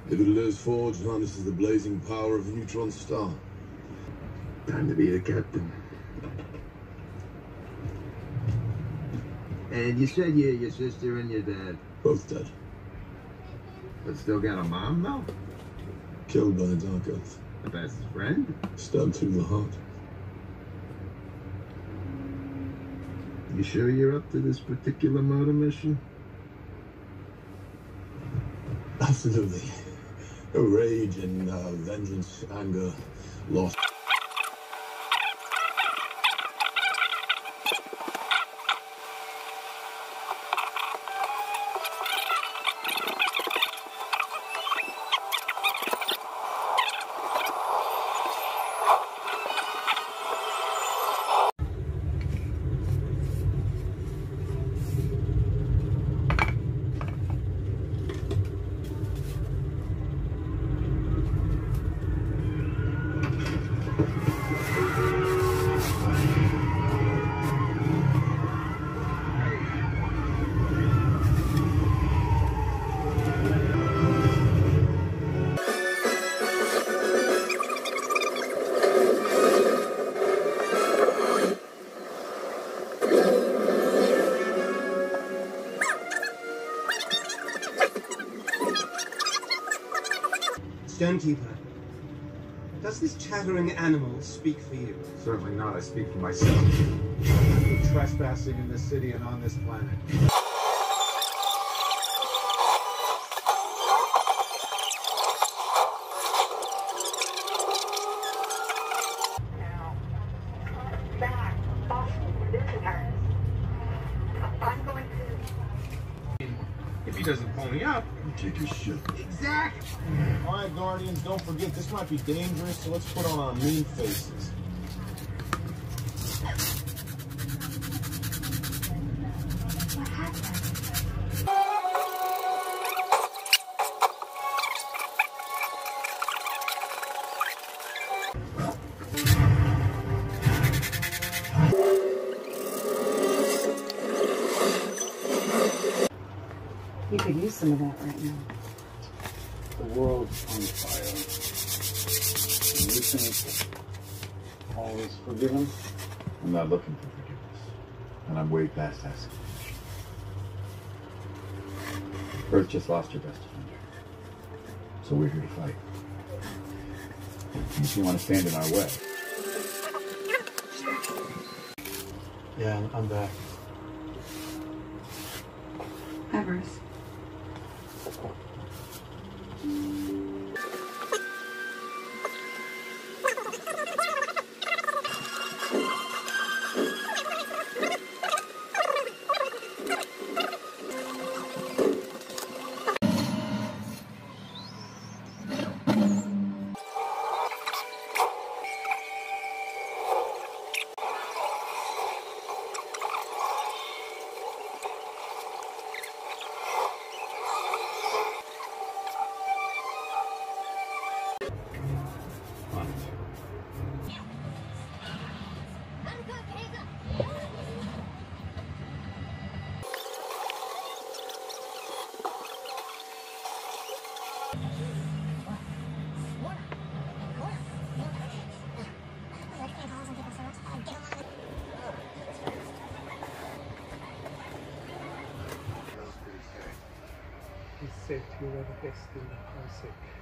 The Grenadier's forge harnesses the blazing power of a neutron star. Time to be a captain. And you said your sister and your dad? Both dead. But still got a mom, though? Killed by the Dark Earth. A best friend? Stabbed through the heart. You sure you're up to this particular murder mission? Absolutely. No rage and vengeance, anger, loss. Stonekeeper, does this chattering animal speak for you? Certainly not. I speak for myself. You're trespassing in this city and on this planet. If he doesn't pull me up, Take his shit. Exactly. all right, Guardians, don't forget this might be dangerous, so let's put on our mean faces. What happened? You could use some of that right now. The world's on fire. And you think all is forgiven? I'm not looking for forgiveness. And I'm way past asking permission. Earth just lost your best defender. So we're here to fight. And if you want to stand in our way. Yeah, I'm back. Hi, Bruce. He's said to be one of the best in the classic.